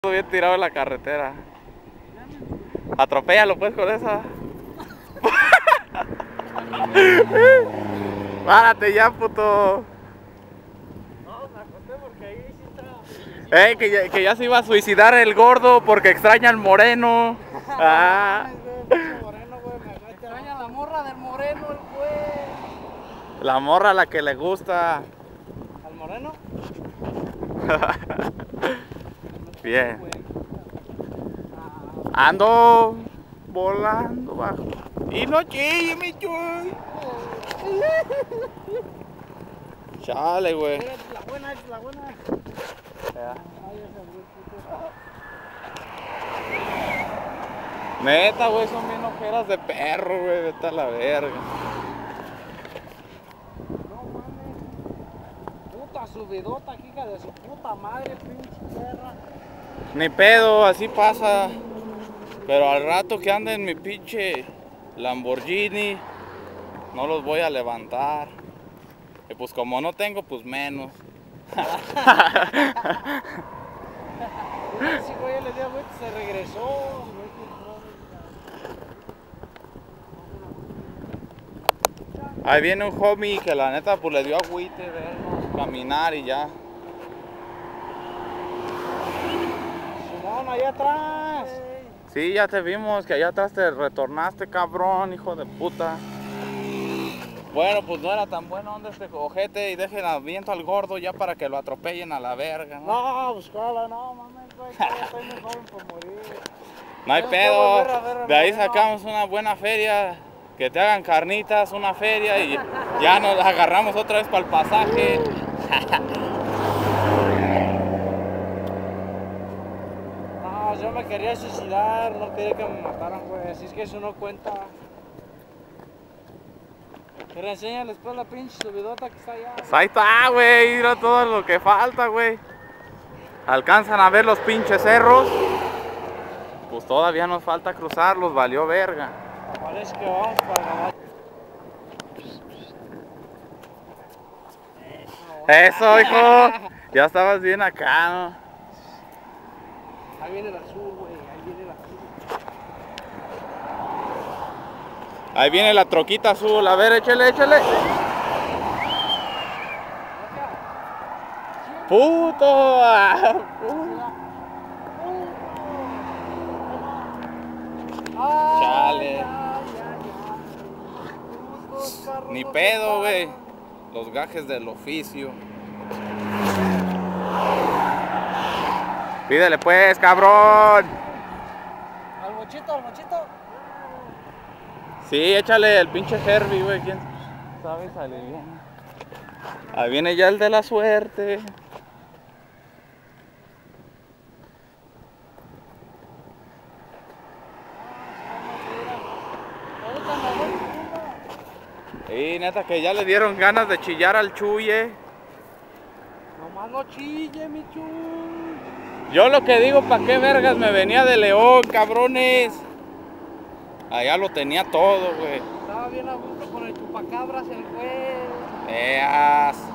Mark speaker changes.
Speaker 1: Bien tirado en la carretera. Atropéllalo pues con esa. Párate ya, puto.
Speaker 2: No, me acosté porque ahí sí está.
Speaker 1: Que ya se iba a suicidar el gordo porque extraña al moreno. Ah.
Speaker 2: Moreno, güey, me extraña la morra del moreno, el güey.
Speaker 1: La morra a la que le gusta.
Speaker 2: ¿Al moreno?
Speaker 1: Bien. Ando volando bajo. Y no chille, mi chuy. Chale, güey.
Speaker 2: Es la buena, es la buena.
Speaker 1: Ya.
Speaker 2: Ay, ese güey, puto.
Speaker 1: Neta, güey, son bien ojeras de perro, güey. Vete a la verga.
Speaker 2: No mames. Puta subidota, hija de su puta madre, pinche perra.
Speaker 1: Ni pedo, así pasa. Pero al rato que ande en mi pinche Lamborghini, no los voy a levantar. Y pues como no tengo, pues menos.
Speaker 2: Sí, güey, le dio vuelta, se regresó.
Speaker 1: Ahí viene un homie que la neta pues le dio agüite, vernos caminar y ya.
Speaker 2: Simón, allá atrás.
Speaker 1: Sí, ya te vimos que allá atrás te retornaste, cabrón, hijo de puta. Bueno, pues no era tan bueno onda este ojete y dejen al viento al gordo ya para que lo atropellen a la verga, ¿no?
Speaker 2: No, buscala, no mames, güey, que ya estoy muy joven por morir.
Speaker 1: No hay
Speaker 2: Tengo que
Speaker 1: pedo,
Speaker 2: volver a ver al
Speaker 1: de ahí
Speaker 2: moreno.
Speaker 1: sacamos una buena feria, que te hagan carnitas, una feria y ya nos agarramos otra vez para el pasaje.
Speaker 2: No, yo me quería suicidar, no quería que me mataran, güey, así es que eso no cuenta. Pero enséñales pues la pinche subidota que está allá.
Speaker 1: Pues ahí está, güey, mira todo lo que falta, güey. Alcanzan a ver los pinches cerros. Pues todavía nos falta cruzarlos, valió verga.
Speaker 2: Parece que vamos para ganar.
Speaker 1: Eso, hijo. Ya estabas bien acá, ¿no?
Speaker 2: Ahí viene el azul, güey, ahí viene el azul.
Speaker 1: Ahí viene la troquita azul. A ver, échale, échale. ¡Puto! Chale. Ni pedo, güey. Los gajes del oficio. Pídele pues, cabrón.
Speaker 2: Al mochito, al mochito.
Speaker 1: Sí, échale el pinche Herbie, güey. ¿Quién sabe salir bien? Ahí viene ya el de la suerte. Y neta que ya le dieron ganas de chillar al Chuye.
Speaker 2: Nomás no chille, mi chuy.
Speaker 1: Yo lo que digo, ¿pa' qué vergas me venía de León, cabrones? Allá lo tenía todo, güey.
Speaker 2: Estaba bien a gusto con el chupacabras, el güey.
Speaker 1: Eas.